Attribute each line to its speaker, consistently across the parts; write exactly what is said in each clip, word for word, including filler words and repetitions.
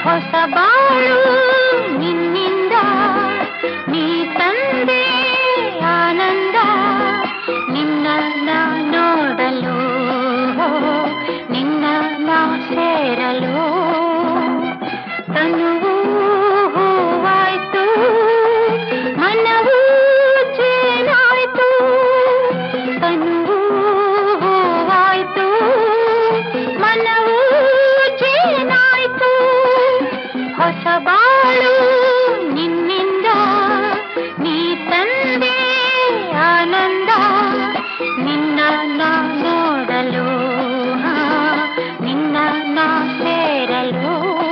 Speaker 1: ಹೊಸ ಬಾಳು ನಿನ್ನಿಂದ ನೀ ತಂದೆ ಆನಂದ ನಿನ್ನ ನೋಡಲು ನಿನ್ನ ನಾ ಸೇರಲು ತನುವು ಹೂವಾಯ್ತು ಮನವು ಜೇನಾಯ್ತು ತನುವು ಹೂವಾಯ್ತು ಮನವು ಜೇನಾಯ್ತು ಹೊಸ ಬಾಳು ನಿನ್ನಿಂದ ನೀ ತಂದೆ ಆನಂದ ನಿನ್ನ ನಾ ನೋಡಲು ನಿನ್ನ ನಾ ಸೇರಲು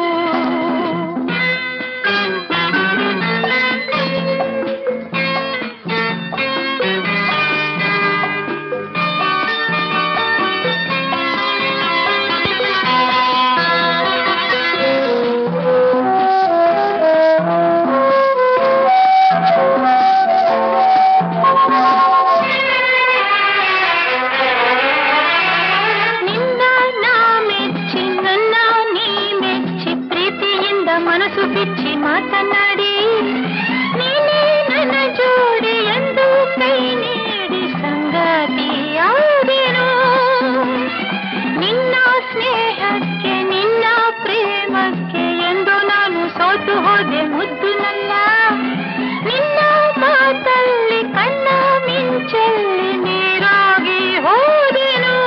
Speaker 1: ಮನಸ್ಸು ಬಿಚ್ಚಿ ಮಾತನಾಡಿ ನೀನೇ ನನ್ನ ಜೋಡಿ ಎಂದು ಕೈ ನೀಡಿ ಸಂಗತಿಯಾದೆನು ನಿನ್ನ ಸ್ನೇಹಕ್ಕೆ ನಿನ್ನ ಪ್ರೇಮಕ್ಕೆ ಎಂದು ನಾನು ಸೋತು ಹೋದೆ ಮುದ್ದು ನನ್ನ ನಿನ್ನ ಮಾತಲ್ಲಿ ಕಣ್ಣ ಮಿಂಚಲ್ಲಿ ನೀರಾಗಿ ಹೋದೆನು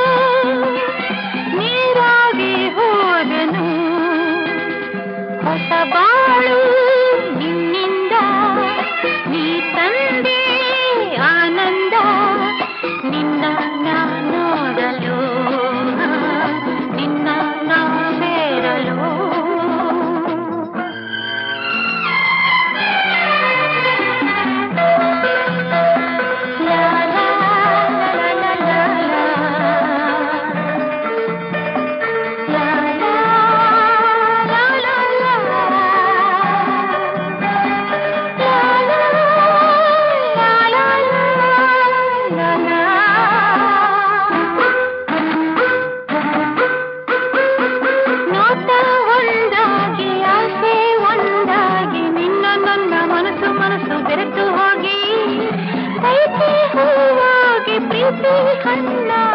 Speaker 1: ನೀರಾಗಿ ಹೋದೆನು ಹೊಸ ಬಾಳು ನಿನ್ನಿಂದ ನೀ ತಂದೆ ಆನಂದ ನಿನ್ನ ನಾ ನೋಡಲು ನಿನ್ನ ನಾ ಸೇರಲು ಮನಸ್ಸು ಬೆರೆತು ಹೋಗಿ ಪ್ರೀತಿ ಹೂವಾಗಿ ಪ್ರೀತಿ ಕಣ್ಣ